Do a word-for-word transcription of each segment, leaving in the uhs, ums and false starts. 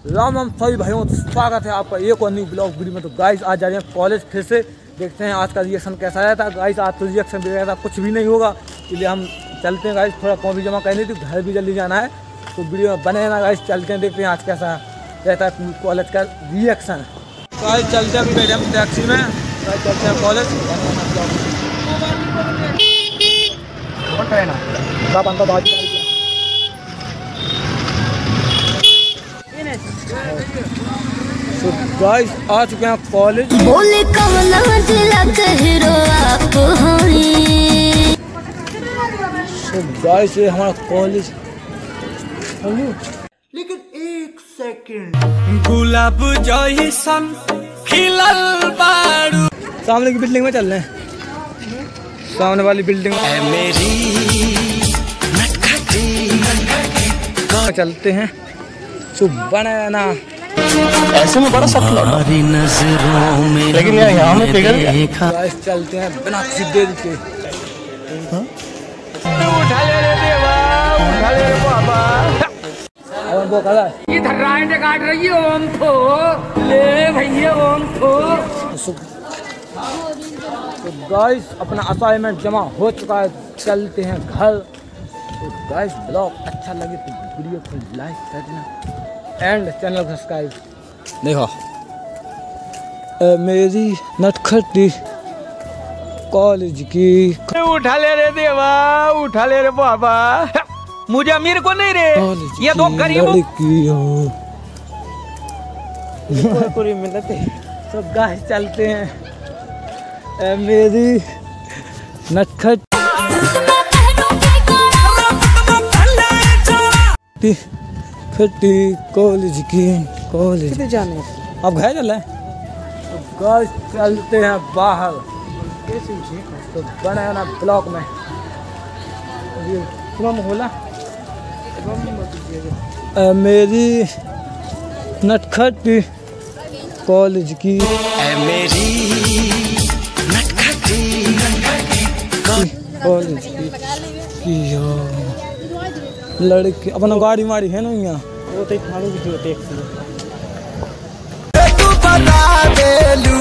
राम राम सभी भाइयों, स्वागत है आपका एक और न्यू ब्लॉग वीडियो में। तो गाइस आज जा रहे हैं कॉलेज फिर से, देखते हैं आज का रिएक्शन कैसा आया था। गाइस आज तो रिएक्शन भी था, कुछ भी नहीं होगा, इसलिए हम चलते हैं गाइस। थोड़ा कॉपी जमा करनी थी, घर भी जल्दी जाना है, तो वीडियो में बने ना गाइस। चलते हैं, देखते हैं आज कैसा रहता है कॉलेज का रिएक्शन। गाइस चलते हैं, अभी बैठे हम टैक्सी में, गाइस चलते हैं कॉलेज। तो गाइस आ चुके हैं कॉलेज। बोले कवना जिला के हीरो आप हैं। तो गाइस ये हमारा कॉलेज, लेकिन एक सेकंड गुलाब जैसन खिलल बारू। सामने की बिल्डिंग में चल रहे हैं, सामने वाली बिल्डिंग में मेरी चलते हैं। सुबह ना ऐसे में बड़ा सख्त लगा नजरों में, लेकिन यार यहाँ में पिघल गया। गाइस चलते हैं बिना किसी देर के। उठा ले रे देवा, उठा ले रे बाबा। अब वो कहा ये धर्राएं काट रही है ओम थो ले भैया ओम थो। तो गाइस अपना असाइनमेंट जमा हो चुका है, चलते हैं घर। तो गाइस ब्लॉग अच्छा लगे तो वीडियो को लाइक कर देना एंड चैनल सब्सक्राइब। देखो ए, मेरी नटखटी कॉलेज की। उठा ले रे देवा, उठा ले रे बाबा। मुझे अमीर को नहीं रे, ये दो गरीबों की हो पूरी मिलते। तो गाइस चलते हैं ए, मेरी नटखटी खट्टी कॉलेज की कॉलेज जाने। अब घर चल रहे हैं, तो गाइस चलते हैं बाहर। तो बना ना ब्लॉक में बोला ए, मेरी नटखटी कॉलेज की मेरी नटखटी कॉलेज की, की लड़की अपना गाड़ी मारी है ना यहाँ वो तो खाने की जो टैक्सी तू बता देलू।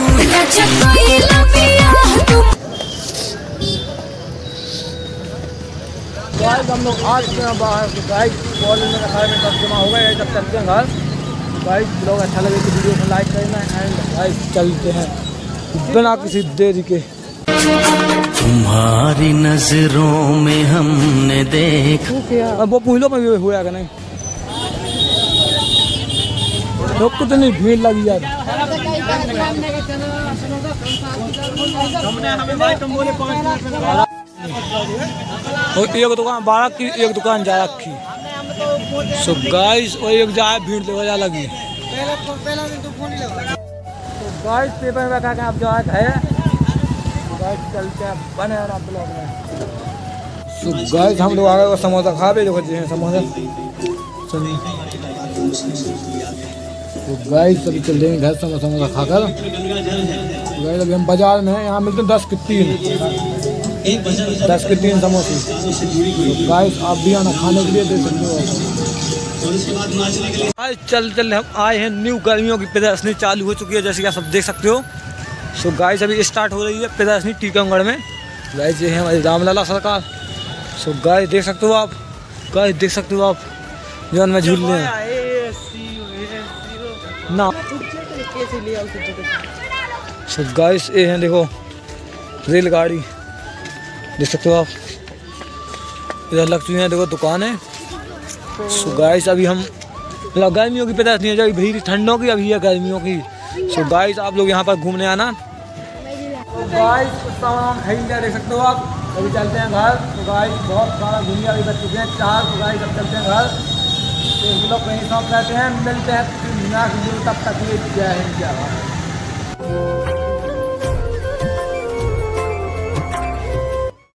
गाइस हम लोग आज के बाहर गाइस कॉलेज में रखा है, तब जमा हो गए, जब चलते हैं घर। गाइस ब्लॉग अच्छा लगे तो वीडियो को लाइक करना एंड गाइस चलते हैं बिना किसी देरी के। तुम्हारी नजरों में हमने देखा। अब वो पुहलों में भी हुआ कि नहीं, लोग को तो नहीं भीड़ लगी यार। एक दुकान बारह की, एक दुकान जा रखी। सो गाइस और एक जाए भीड़ तो वजह लगी। तो गाइस पेपर में बैठा के आप जो है गाइस चलते हैं बने और आप ब्लॉग में। सो गाइस हम लोग आ गए, समोसा खा भी देखो जी हैं समोसा। तो गाइस अभी चल रहे हैं घर समोसा समोसा खाकर। गाइस अभी हम बाजार में हैं, यहाँ मिलते हैं दस के तीन, दस के तीन समोसे। तो गाइस आप भी आना खाने के लिए, दे सकते हो। आज चल चल हम आए हैं, न्यू गर्मियों की प्रदर्शनी चालू हो चुकी है, जैसे कि आप सब देख सकते हो। सो so गाइस अभी स्टार्ट हो रही है प्रदर्शनी टीकमगढ़ में। गाइस ये है हमारी रामलला सरकार। सो so गाइस देख सकते हो आप, गाइस देख सकते हो आप जो में झूल रहे हैं ना। सो so गाइस ये हैं देखो रेलगाड़ी, देख सकते हो आप। इधर लग चुकी हैं देखो दुकानें। सो so गाइस अभी हम मतलब गर्मियों की प्रदर्शनी है, जब भीड़ ठंडों की अभी है गर्मियों की। सो so गाइस आप लोग यहाँ पर घूमने आना। तो गाइस कुछ सामान खरीद देख सकते हो आप। अभी चलते हैं घर। तो गाइस बहुत सारा दुनिया अभी बच चुके हैं चार। तो गाइस अब चलते हैं घर। तो हम लोग कहीं शॉप रहते हैं, मिलते हैं तब तक ये जय हिंद जय भारत।